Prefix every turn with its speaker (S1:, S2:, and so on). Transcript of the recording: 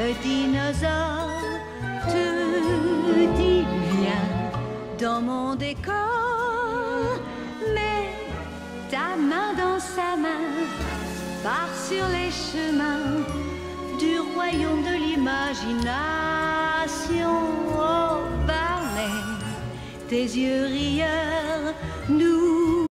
S1: le dinosaure te dit viens dans mon décor. Mets ta main dans sa main, pars sur les chemins du royaume de l'imagination. Oh Barney, tes yeux rieurs nous